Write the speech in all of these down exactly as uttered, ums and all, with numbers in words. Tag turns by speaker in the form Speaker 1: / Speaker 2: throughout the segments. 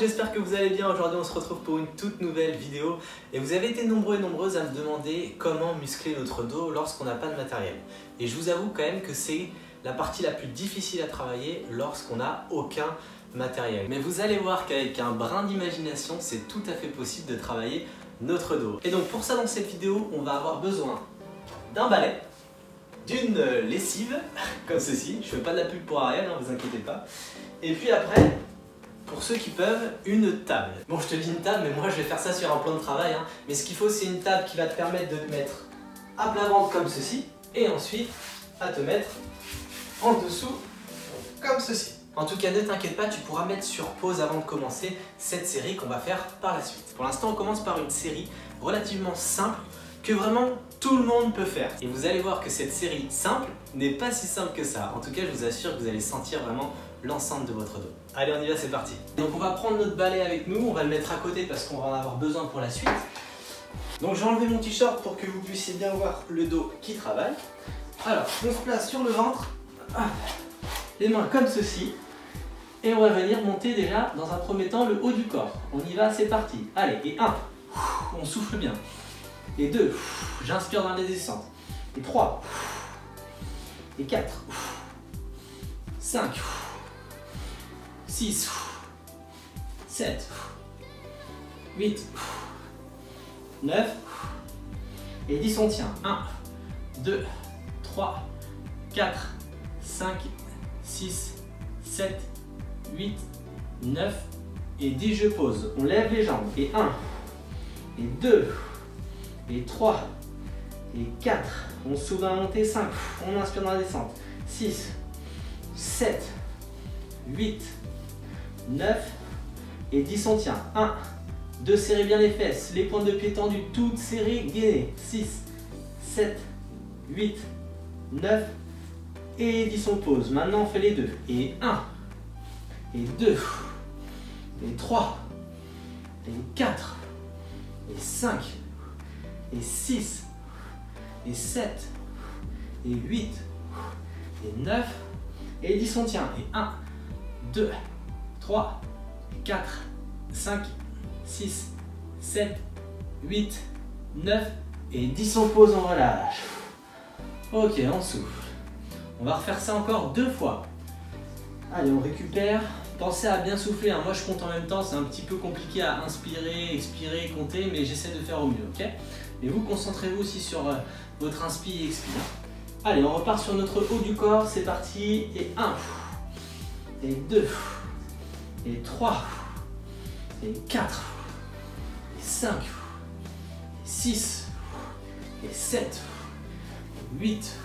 Speaker 1: j'espère que vous allez bien. Aujourd'hui on se retrouve pour une toute nouvelle vidéo et vous avez été nombreux et nombreuses à me demander comment muscler notre dos lorsqu'on n'a pas de matériel. Et je vous avoue quand même que c'est la partie la plus difficile à travailler lorsqu'on n'a aucun matériel. Mais vous allez voir qu'avec un brin d'imagination, c'est tout à fait possible de travailler notre dos. Et donc pour ça, dans cette vidéo, on va avoir besoin d'un balai, d'une lessive, comme ceci. Je ne fais pas de la pub pour Ariel, ne vous inquiétez pas. Et puis après, pour ceux qui peuvent, une table. Bon, je te dis une table, mais moi je vais faire ça sur un plan de travail. Hein. Mais ce qu'il faut, c'est une table qui va te permettre de te mettre à plat ventre comme ceci, et ensuite à te mettre en dessous comme ceci. En tout cas, ne t'inquiète pas, tu pourras mettre sur pause avant de commencer cette série qu'on va faire par la suite. Pour l'instant, on commence par une série relativement simple que vraiment tout le monde peut faire. Et vous allez voir que cette série simple n'est pas si simple que ça. En tout cas, je vous assure que vous allez sentir vraiment l'ensemble de votre dos. Allez, on y va, c'est parti. Donc on va prendre notre balai avec nous, on va le mettre à côté parce qu'on va en avoir besoin pour la suite. Donc j'ai enlevé mon t-shirt pour que vous puissiez bien voir le dos qui travaille. Alors, on se place sur le ventre, les mains comme ceci. Et on va venir monter déjà, dans un premier temps, le haut du corps. On y va, c'est parti. Allez, et un, on souffle bien. Et deux, j'inspire dans les descentes. Et trois, et quatre, cinq, six, sept, huit, neuf, et dix, on tient. un, deux, trois, quatre, cinq, six, sept, huit, neuf et dix, je pose. On lève les jambes. Et un, et deux, et trois, et quatre. On s'ouvre à monter. cinq. On inspire dans la descente. six, sept, huit, neuf et dix. On tient. un, deux, serrez bien les fesses. Les pointes de pied tendues, toutes serrées, gainées. six, sept, huit, neuf et dix. On pose. Maintenant, on fait les deux. Et un. Et deux, et trois, et quatre, et cinq, et six, et sept, et huit, et neuf, et dix, on tient. Et un, deux, trois, quatre, cinq, six, sept, huit, neuf, et dix, on pose, on relâche. Ok, on souffle. On va refaire ça encore deux fois. Allez, on récupère. Pensez à bien souffler, hein. Moi je compte en même temps, c'est un petit peu compliqué à inspirer, expirer, compter, mais j'essaie de faire au mieux, ok? Et vous, concentrez-vous aussi sur euh, votre inspi et expire. Allez, on repart sur notre haut du corps, c'est parti. Et un, et deux, et trois, et quatre, et cinq, et six, et sept, et huit,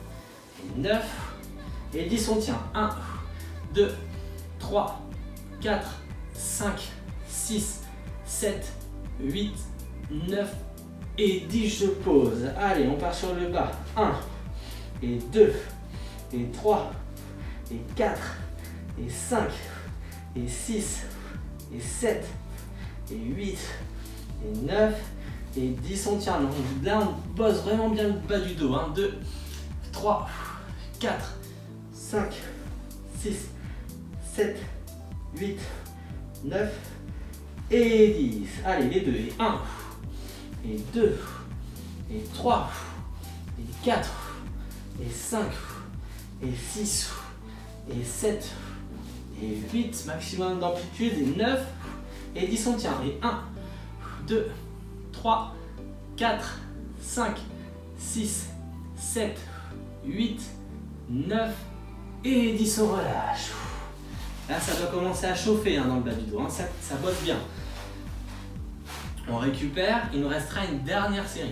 Speaker 1: et neuf, et dix, on tient. un, deux, trois, quatre, cinq, six, sept, huit, neuf et dix, je pose. Allez, on part sur le bas. un, et deux, et trois, et quatre, et cinq, et six, et sept, et huit, et neuf et dix, on tient. Donc là, on bosse vraiment bien le bas du dos. Hein. deux, trois, quatre, cinq, six, sept, huit, neuf et dix. Allez, les deux. Et un, et deux, et trois, et quatre, et cinq, et six, et sept, et huit, maximum d'amplitude, et neuf, et dix, on tient. Et un, deux, trois, quatre, cinq, six, sept, huit, neuf et dix, on relâche. Là, ça doit commencer à chauffer hein, dans le bas du dos, hein. ça, ça bosse bien. On récupère, il nous restera une dernière série.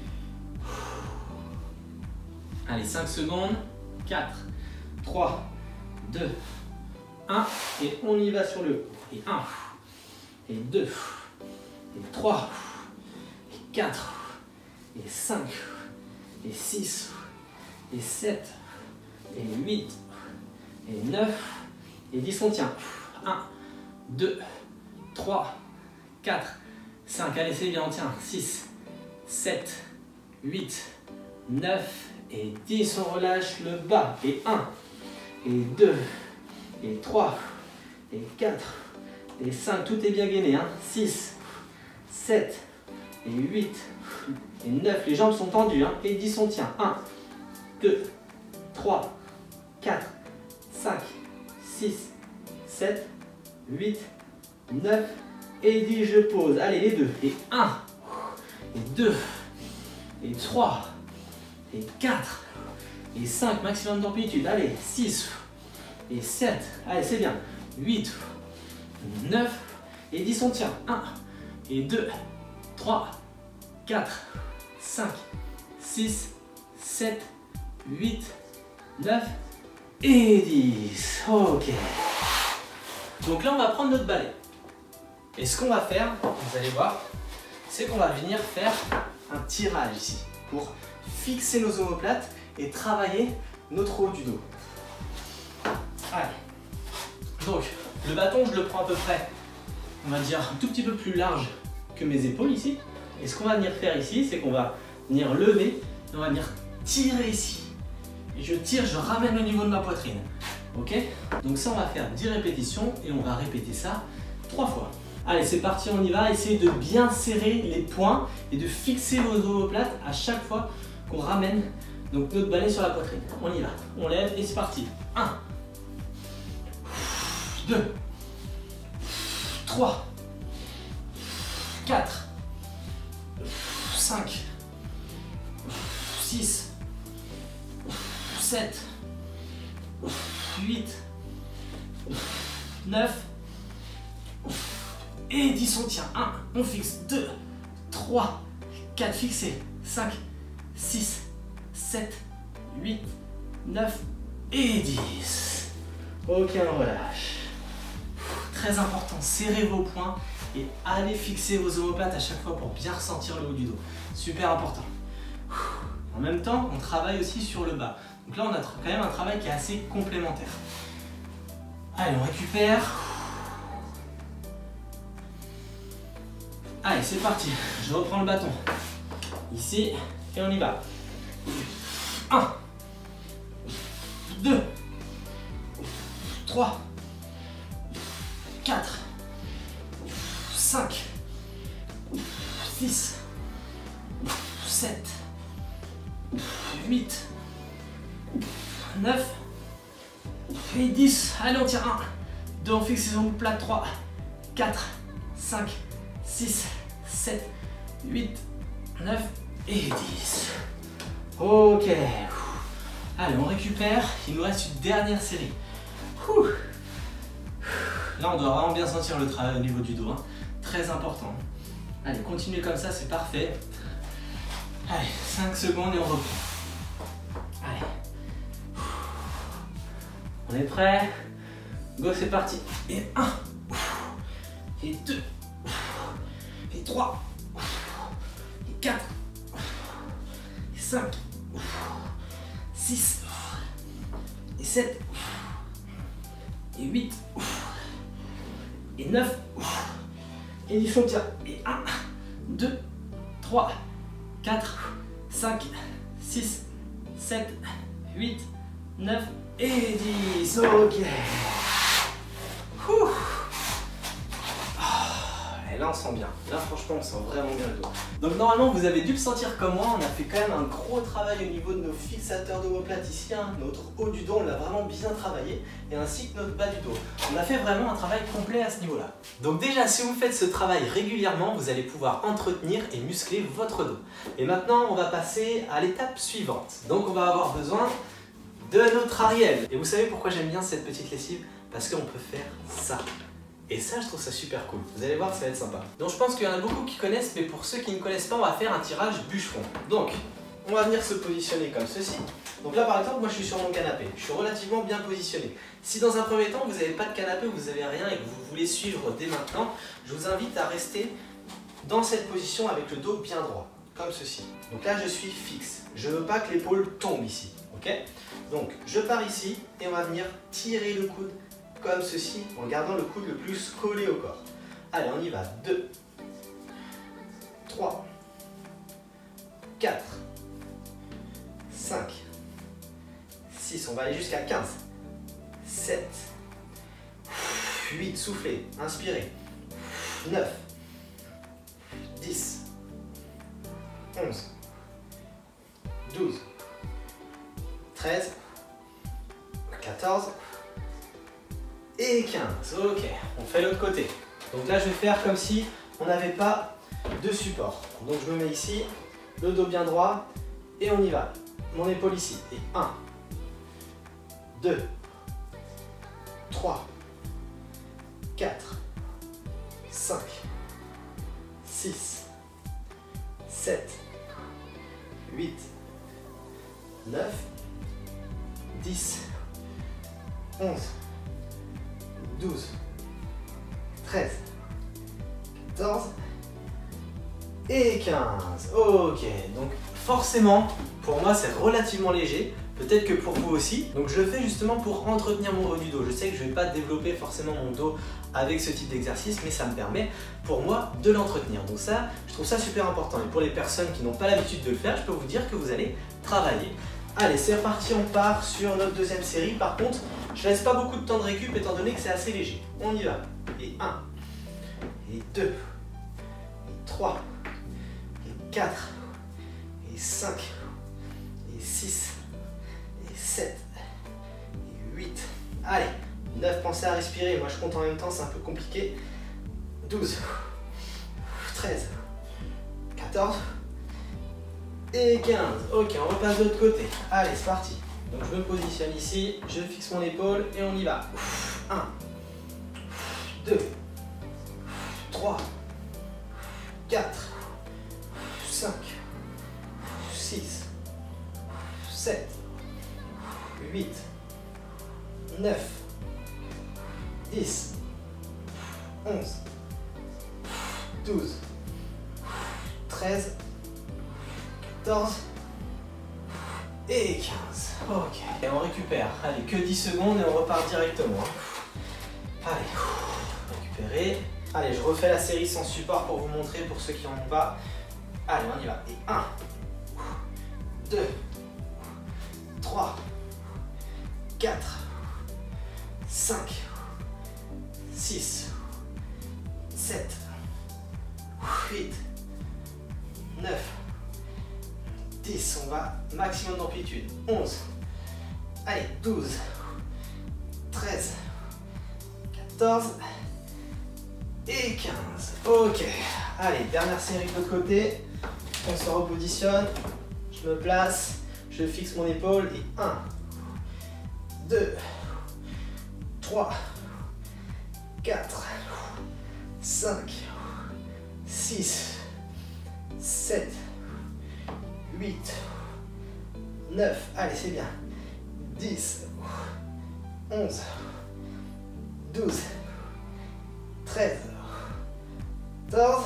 Speaker 1: Allez, cinq secondes, quatre, trois, deux, un, et on y va sur le haut. Et un, et deux, et trois, et quatre, et cinq, et six, et sept, et huit, et neuf, et dix, on tient. un, deux, trois, quatre, cinq, allez c'est bien, on tient. six, sept, huit, neuf et dix, on relâche le bas. Et un, et deux, et trois, et quatre, et cinq, tout est bien gainé, hein. six, sept, et huit, et neuf, les jambes sont tendues, hein. Et dix, on tient. un, deux, trois, quatre, cinq, six, sept, huit, neuf, et dix, je pose. Allez, les deux, et un, et deux, et trois, et quatre, et cinq, maximum d'amplitude. Allez, six, et sept, allez, c'est bien. huit, neuf, et dix, on tient. un, et deux, trois, quatre, cinq, six, sept, huit, neuf et dix. Ok. Donc là, on va prendre notre balai. Et ce qu'on va faire, vous allez voir, c'est qu'on va venir faire un tirage ici pour fixer nos omoplates et travailler notre haut du dos. Allez. Donc, le bâton, je le prends à peu près, on va dire, un tout petit peu plus large que mes épaules ici. Et ce qu'on va venir faire ici, c'est qu'on va venir lever et on va venir tirer ici. Et je tire, je ramène au niveau de ma poitrine. Ok? Donc ça, on va faire dix répétitions et on va répéter ça trois fois. Allez, c'est parti, on y va. Essayez de bien serrer les poings et de fixer vos omoplates à chaque fois qu'on ramène donc notre balai sur la poitrine. On y va. On lève et c'est parti. un, deux, trois, quatre, cinq, six, sept, huit, neuf et dix, on tient. un, on fixe. deux, trois, quatre, fixé. cinq, six, sept, huit, neuf et dix. Ok, on relâche. Très important, serrez vos poings et allez fixer vos omoplates à chaque fois pour bien ressentir le haut du dos. Super important. En même temps, on travaille aussi sur le bas. Donc là, on a quand même un travail qui est assez complémentaire. Allez, on récupère. Allez, c'est parti. Je reprends le bâton. Ici, et on y va. un, deux, trois, quatre, cinq, six, sept, huit, neuf et dix. Allez, on tire. un, deux, on fixe les omoplates. trois, quatre, cinq, six, sept, huit, neuf et dix. Ok. Allez, on récupère. Il nous reste une dernière série. Là, on doit vraiment bien sentir le travail au niveau du dos. Hein. Très important. Allez, continuez comme ça, c'est parfait. Allez, cinq secondes et on reprend. Allez. On est prêt? Go, c'est parti. Et un. Et deux. Et trois. Et quatre. Et cinq. six. Et sept. Et huit. Et neuf. Et dix, on tient. Et un, deux, trois, quatre, cinq, six, sept, huit, neuf et dix. Ok. Ouh. Et là, on sent bien. Là, franchement, on sent vraiment bien le dos. Donc, normalement, vous avez dû le sentir comme moi. On a fait quand même un gros travail au niveau de nos fixateurs d'omoplate ici. Hein. Notre haut du dos, on l'a vraiment bien travaillé. Et ainsi que notre bas du dos. On a fait vraiment un travail complet à ce niveau-là. Donc déjà, si vous faites ce travail régulièrement, vous allez pouvoir entretenir et muscler votre dos. Et maintenant, on va passer à l'étape suivante. Donc, on va avoir besoin de notre Ariel. Et vous savez pourquoi j'aime bien cette petite lessive? Parce qu'on peut faire ça. Et ça, je trouve ça super cool. Vous allez voir, ça va être sympa. Donc je pense qu'il y en a beaucoup qui connaissent, mais pour ceux qui ne connaissent pas, on va faire un tirage bûcheron. Donc, on va venir se positionner comme ceci. Donc là, par exemple, moi je suis sur mon canapé. Je suis relativement bien positionné. Si dans un premier temps, vous n'avez pas de canapé, vous n'avez rien et que vous voulez suivre dès maintenant, je vous invite à rester dans cette position avec le dos bien droit, comme ceci. Donc là, je suis fixe. Je ne veux pas que l'épaule tombe ici. Ok? Donc, je pars ici et on va venir tirer le coude comme ceci, en gardant le coude le plus collé au corps. Allez, on y va. deux, trois, quatre, cinq, six, on va aller jusqu'à quinze, sept, huit, soufflez, inspirez. neuf, dix, onze, douze, treize, quatorze et quinze. Ok, on fait l'autre côté. Donc là, je vais faire comme si on n'avait pas de support. Donc je me mets ici, le dos bien droit et on y va. Mon épaule ici. Et un, deux, trois, quatre, cinq, six, sept, huit, neuf, dix, onze, douze, treize, quatorze et quinze. Ok, donc forcément, pour moi c'est relativement léger. Peut-être que pour vous aussi. Donc je le fais justement pour entretenir mon haut du dos. Je sais que je ne vais pas développer forcément mon dos avec ce type d'exercice, mais ça me permet pour moi de l'entretenir. Donc ça, je trouve ça super important. Et pour les personnes qui n'ont pas l'habitude de le faire, je peux vous dire que vous allez travailler. Allez, c'est reparti, on part sur notre deuxième série. Par contre, je laisse pas beaucoup de temps de récup étant donné que c'est assez léger. On y va. Et un, et deux, et trois, et quatre, et cinq, et six, sept, huit, allez, neuf, pensez à respirer, moi je compte en même temps, c'est un peu compliqué, douze, treize, quatorze et quinze, ok, on repasse de l'autre côté, allez, c'est parti, donc je me positionne ici, je fixe mon épaule et on y va, un, deux, trois, quatre, cinq, six, sept, huit, neuf, dix, onze, douze, treize, quatorze et quinze. Ok, et on récupère. Allez, que dix secondes et on repart directement. Allez, récupérer. Allez, je refais la série sans support pour vous montrer pour ceux qui n'en ont pas. Allez, on y va. Et un, deux, trois, quatre, cinq, six, sept, huit, neuf, dix, on va maximum d'amplitude, onze, allez, douze, treize, quatorze et quinze. Ok, allez, dernière série de l'autre côté, on se repositionne, je me place, je fixe mon épaule et un, deux, trois, quatre, cinq, six, sept, huit, neuf, allez c'est bien, dix, onze, douze, treize, quatorze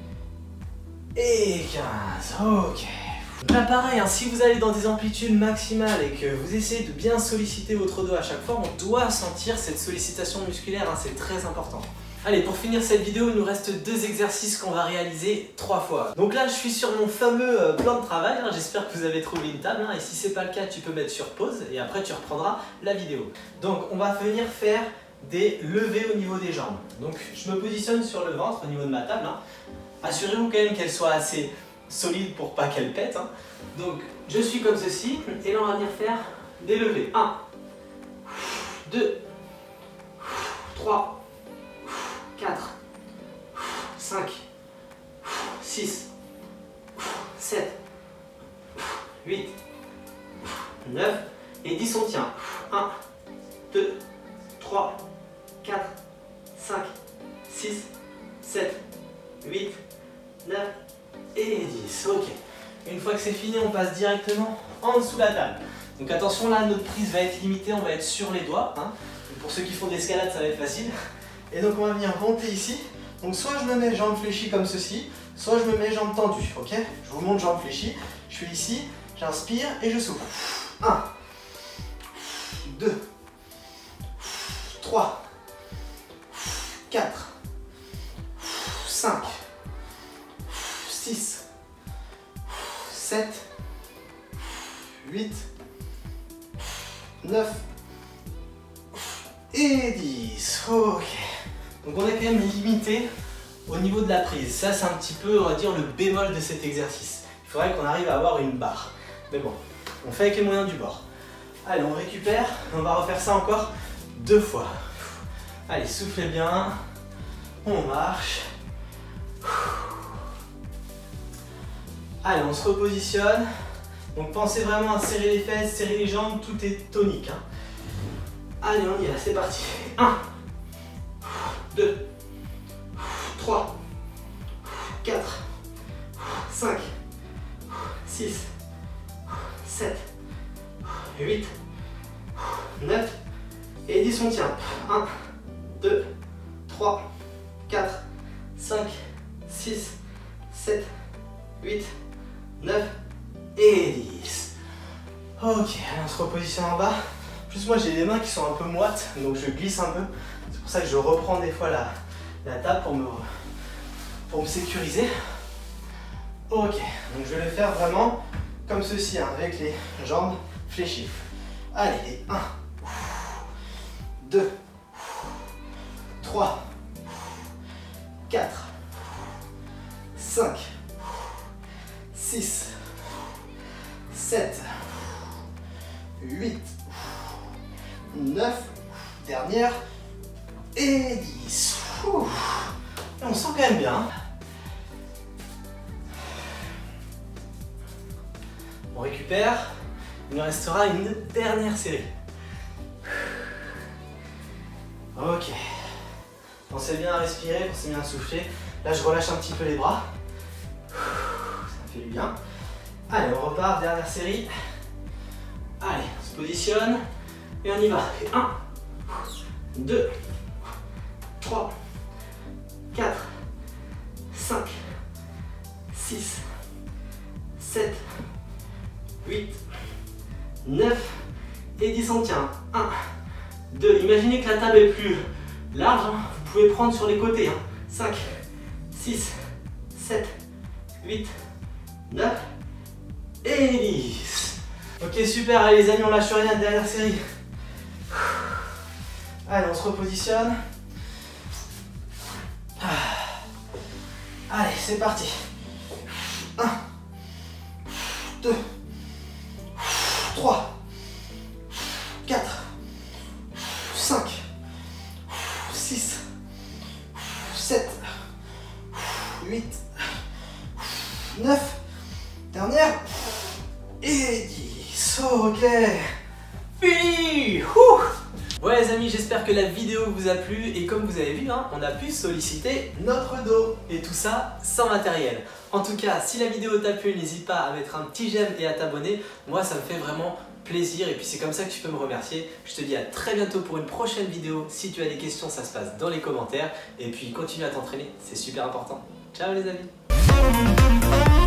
Speaker 1: et quinze. Ok. Là pareil, hein, si vous allez dans des amplitudes maximales et que vous essayez de bien solliciter votre dos à chaque fois, on doit sentir cette sollicitation musculaire, hein, c'est très important. Allez, pour finir cette vidéo, il nous reste deux exercices qu'on va réaliser trois fois. Donc là, je suis sur mon fameux euh, plan de travail, hein, j'espère que vous avez trouvé une table, hein, et si c'est pas le cas, tu peux mettre sur pause et après tu reprendras la vidéo. Donc on va venir faire des levées au niveau des jambes. Donc je me positionne sur le ventre au niveau de ma table, hein. Assurez-vous quand même qu'elle soit assez solide pour pas qu'elle pète, hein. Donc je suis comme ceci et là on va venir faire des levées. un, deux, trois, quatre, cinq, six, sept, huit, neuf et dix, on tient. un, deux, trois, quatre, cinq, six, sept, huit, neuf et dix. Ok. Une fois que c'est fini, on passe directement en dessous de la table. Donc attention, là, notre prise va être limitée, on va être sur les doigts, hein. Pour ceux qui font de l'escalade, ça va être facile. Et donc on va venir monter ici. Donc soit je me mets jambes fléchies comme ceci, soit je me mets jambes tendues. Ok, je vous montre jambes fléchies. Je suis ici, j'inspire et je souffle. un, deux, trois, quatre, cinq, six, sept, huit, neuf, et dix. Ok. Donc on est quand même limité au niveau de la prise. Ça c'est un petit peu, on va dire, le bémol de cet exercice. Il faudrait qu'on arrive à avoir une barre. Mais bon, on fait avec les moyens du bord. Allez, on récupère. On va refaire ça encore deux fois. Allez, soufflez bien. On marche. Allez, on se repositionne. Donc pensez vraiment à serrer les fesses, serrer les jambes, tout est tonique. Hein. Allez, on y va, c'est parti. un, deux, trois, quatre, cinq, six, sept, huit, neuf et dix, on tient. un, deux, trois, quatre, cinq, six, sept, huit, neuf et dix. Ok, on se repositionne en bas. Plus moi j'ai les mains qui sont un peu moites, donc je glisse un peu. C'est pour ça que je reprends des fois la, la table pour me, pour me sécuriser. Ok, donc je vais le faire vraiment comme ceci, hein, avec les jambes fléchies. Allez, un, deux, trois, quatre, cinq, six, sept, huit, neuf, dernière, et dix. Et on sent quand même bien. On récupère. Il nous restera une dernière série. Ok. Pensez bien à respirer, pensez bien à souffler. Là, je relâche un petit peu les bras. Ça fait du bien. Allez, on repart, dernière série. Allez, on se positionne et on y va. un, deux, trois, quatre, cinq, six, sept, huit, neuf et dix, on tient. un, deux, imaginez que la table est plus large, hein. Vous pouvez prendre sur les côtés. Hein. cinq, six, sept, huit, neuf et dix. Ok, super, allez les amis, on lâche rien, dernière série. Allez, on se repositionne. Allez, c'est parti. un, deux, trois, quatre, cinq, six, sept, huit, neuf, dernière, et dix. Ok, fini. Ouh. Ouais les amis, j'espère que la vidéo vous a plu et comme vous avez vu, hein, on a pu solliciter notre dos et tout ça sans matériel. En tout cas, si la vidéo t'a plu, n'hésite pas à mettre un petit j'aime et à t'abonner. Moi, ça me fait vraiment plaisir et puis c'est comme ça que tu peux me remercier. Je te dis à très bientôt pour une prochaine vidéo. Si tu as des questions, ça se passe dans les commentaires et puis continue à t'entraîner, c'est super important. Ciao les amis.